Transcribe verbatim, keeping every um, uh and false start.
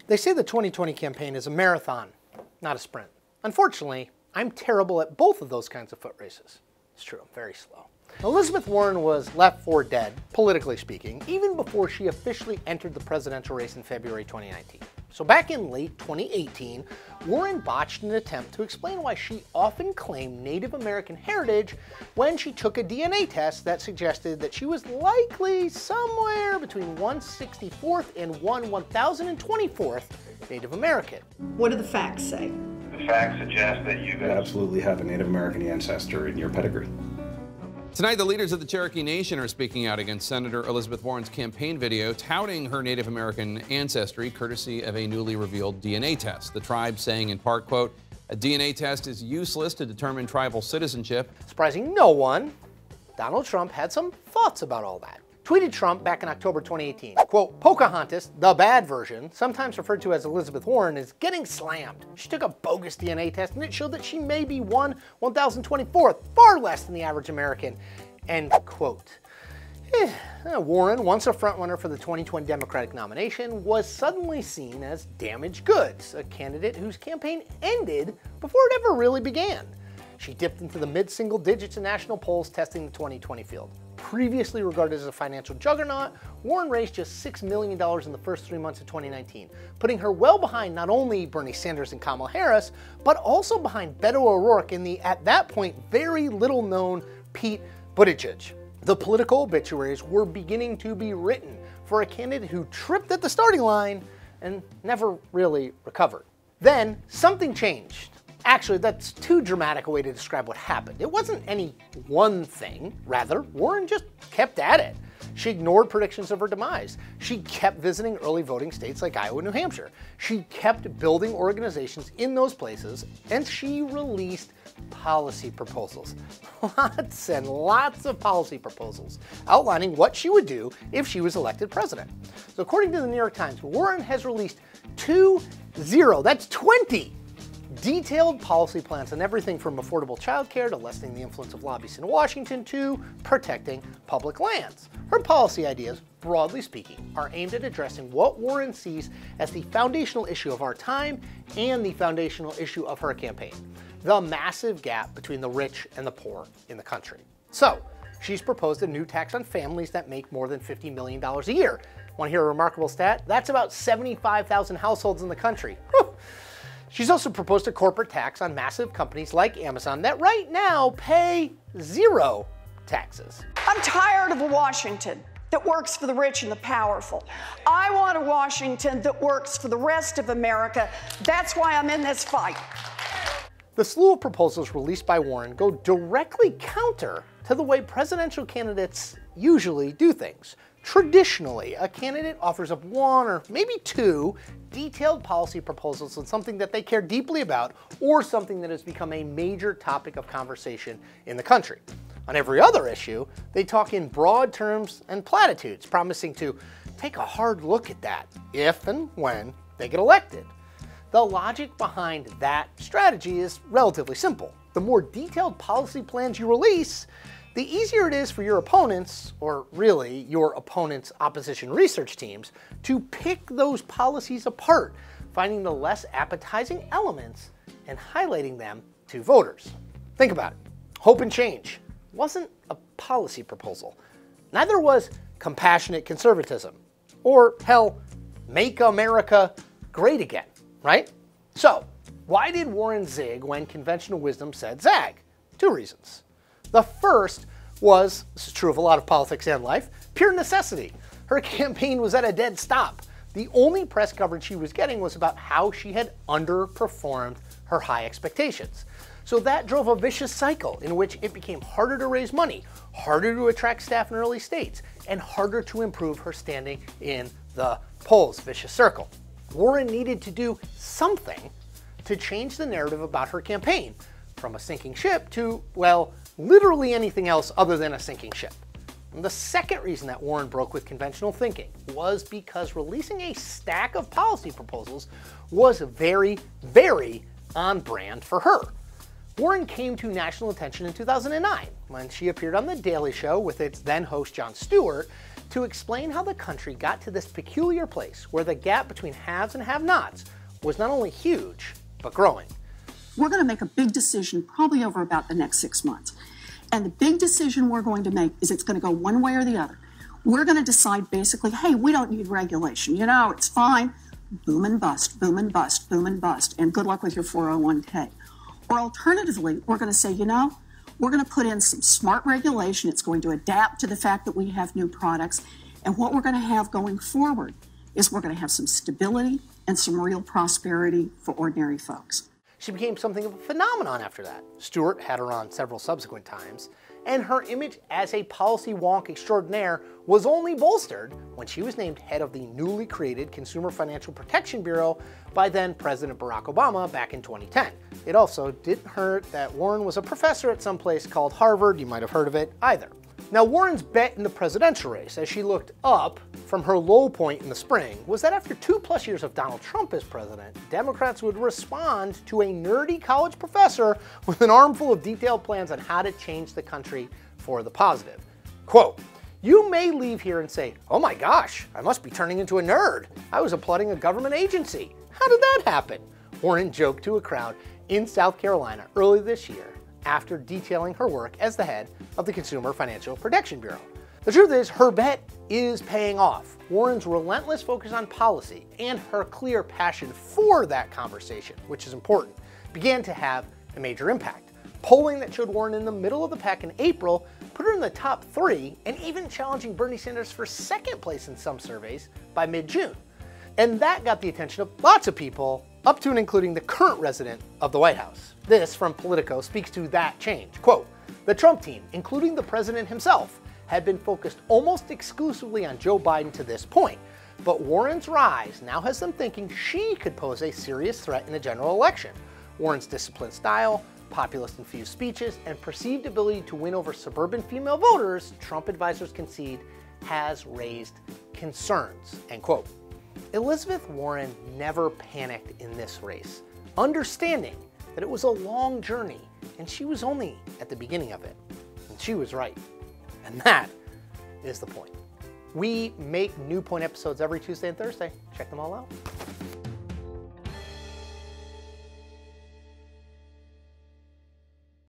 They say the twenty twenty campaign is a marathon, not a sprint. Unfortunately, I'm terrible at both of those kinds of foot races. It's true, I'm very slow. Elizabeth Warren was left for dead, politically speaking, even before she officially entered the presidential race in February twenty nineteen. So back in late twenty eighteen, Warren botched an attempt to explain why she often claimed Native American heritage when she took a D N A test that suggested that she was likely somewhere between one sixty-fourth and one one thousand twenty-fourth Native American. What do the facts say? The facts suggest that you absolutely have a Native American ancestor in your pedigree. Tonight, the leaders of the Cherokee Nation are speaking out against Senator Elizabeth Warren's campaign video touting her Native American ancestry courtesy of a newly revealed D N A test. The tribe saying in part, quote, a D N A test is useless to determine tribal citizenship. Surprising no one, Donald Trump had some thoughts about all that. Tweeted Trump back in October twenty eighteen, quote, Pocahontas, the bad version, sometimes referred to as Elizabeth Warren, is getting slammed. She took a bogus D N A test and it showed that she may be one one thousand twenty-fourth, far less than the average American, end quote. Eh, Warren, once a frontrunner for the twenty twenty Democratic nomination, was suddenly seen as damaged goods, a candidate whose campaign ended before it ever really began. She dipped into the mid-single digits in national polls testing the twenty twenty field. Previously regarded as a financial juggernaut, Warren raised just six million dollars in the first three months of twenty nineteen, putting her well behind not only Bernie Sanders and Kamala Harris, but also behind Beto O'Rourke and the, at that point, very little-known Pete Buttigieg. The political obituaries were beginning to be written for a candidate who tripped at the starting line and never really recovered. Then, something changed. Actually, that's too dramatic a way to describe what happened. It wasn't any one thing. Rather, Warren just kept at it. She ignored predictions of her demise. She kept visiting early voting states like Iowa and New Hampshire. She kept building organizations in those places, and she released policy proposals. Lots and lots of policy proposals outlining what she would do if she was elected president. So according to the New York Times, Warren has released two, zero, that's twenty, detailed policy plans on everything from affordable childcare to lessening the influence of lobbyists in Washington to protecting public lands. Her policy ideas, broadly speaking, are aimed at addressing what Warren sees as the foundational issue of our time and the foundational issue of her campaign: the massive gap between the rich and the poor in the country. So, she's proposed a new tax on families that make more than fifty million dollars a year. Want to hear a remarkable stat? That's about seventy-five thousand households in the country. Whew. She's also proposed a corporate tax on massive companies like Amazon that right now pay zero taxes. I'm tired of a Washington that works for the rich and the powerful. I want a Washington that works for the rest of America. That's why I'm in this fight. The slew of proposals released by Warren go directly counter to the way presidential candidates usually do things. Traditionally, a candidate offers up one or maybe two detailed policy proposals on something that they care deeply about or something that has become a major topic of conversation in the country. On every other issue, they talk in broad terms and platitudes, promising to take a hard look at that if and when they get elected. The logic behind that strategy is relatively simple. The more detailed policy plans you release, the easier it is for your opponents, or really your opponents' opposition research teams, to pick those policies apart, finding the less appetizing elements and highlighting them to voters. Think about it. Hope and Change wasn't a policy proposal. Neither was compassionate conservatism, or hell, Make America Great Again, right? So, why did Warren zig when conventional wisdom said zag? Two reasons. The first was, this is true of a lot of politics and life, pure necessity. Her campaign was at a dead stop. The only press coverage she was getting was about how she had underperformed her high expectations. So that drove a vicious cycle in which it became harder to raise money, harder to attract staff in early states, and harder to improve her standing in the polls. Vicious circle. Warren needed to do something to change the narrative about her campaign, from a sinking ship to, well, literally anything else other than a sinking ship. And the second reason that Warren broke with conventional thinking was because releasing a stack of policy proposals was very, very on brand for her. Warren came to national attention in two thousand nine when she appeared on The Daily Show with its then host Jon Stewart to explain how the country got to this peculiar place where the gap between haves and have-nots was not only huge, but growing. We're going to make a big decision probably over about the next six months. And the big decision we're going to make is it's going to go one way or the other. We're going to decide basically, hey, we don't need regulation. You know, it's fine. Boom and bust, boom and bust, boom and bust. And good luck with your four oh one K. Or alternatively, we're going to say, you know, we're going to put in some smart regulation. It's going to adapt to the fact that we have new products. And what we're going to have going forward is we're going to have some stability and some real prosperity for ordinary folks. She became something of a phenomenon after that. Stewart had her on several subsequent times, and her image as a policy wonk extraordinaire was only bolstered when she was named head of the newly created Consumer Financial Protection Bureau by then President Barack Obama back in twenty ten. It also didn't hurt that Warren was a professor at some place called Harvard, you might have heard of it, either. Now, Warren's bet in the presidential race as she looked up from her low point in the spring was that after two plus years of Donald Trump as president, Democrats would respond to a nerdy college professor with an armful of detailed plans on how to change the country for the positive. Quote, "You may leave here and say, oh my gosh, I must be turning into a nerd. I was applauding a government agency. How did that happen?" Warren joked to a crowd in South Carolina early this year after detailing her work as the head of the Consumer Financial Protection Bureau. The truth is, her bet is paying off. Warren's relentless focus on policy and her clear passion for that conversation, which is important, began to have a major impact. Polling that showed Warren in the middle of the pack in April put her in the top three and even challenging Bernie Sanders for second place in some surveys by mid-June. And that got the attention of lots of people, up to and including the current resident of the White House. This, from Politico, speaks to that change. Quote, "The Trump team, including the president himself, had been focused almost exclusively on Joe Biden to this point, but Warren's rise now has them thinking she could pose a serious threat in a general election. Warren's disciplined style, populist-infused speeches, and perceived ability to win over suburban female voters, Trump advisors concede, has raised concerns." End quote. Elizabeth Warren never panicked in this race, understanding that it was a long journey and she was only at the beginning of it. And she was right. And that is the point. We make New Point episodes every Tuesday and Thursday. Check them all out.